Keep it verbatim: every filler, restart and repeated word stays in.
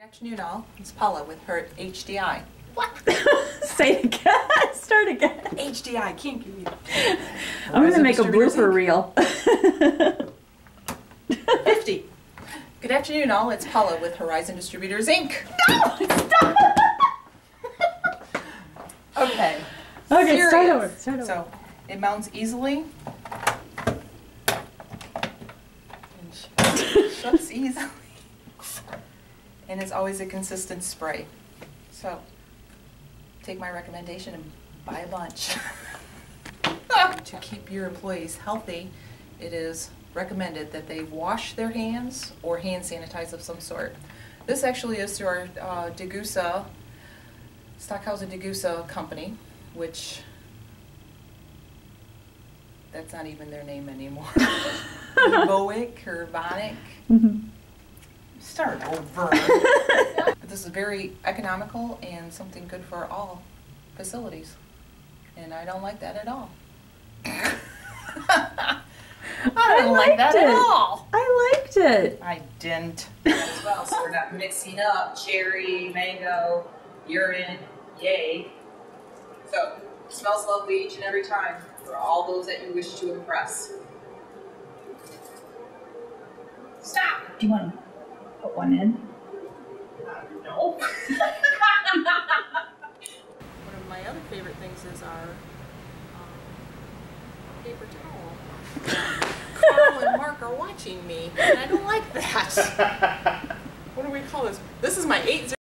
Afternoon all, it's Paula with her H D I. What? Say it again. Start again. H D I, can't give you. I'm going to make a blooper reel. fifty. Good afternoon all, it's Paula with Horizon Distributors Incorporated. No! Stop! Okay. Okay, Serious. start over. Start over. So, it mounts easily. And sh shuts easily. And it's always a consistent spray. So, take my recommendation and buy a bunch. To keep your employees healthy, it is recommended that they wash their hands or hand sanitize of some sort. This actually is through our uh, Degussa, Stockhausen Degussa company, which, that's not even their name anymore. Voic or Vonic. Mm-hmm. Start over. But this is very economical and something good for all facilities. And I don't like that at all. I didn't like that it. at all. I liked it. I didn't as well, so we're not mixing up cherry, mango, urine, yay. So, it smells lovely each and every time for all those that you wish to impress. Stop! Do you want to put one in? No. One of my other favorite things is our um, paper towel. Carl and Mark are watching me, and I don't like that. What do we call this? This is my eight zero.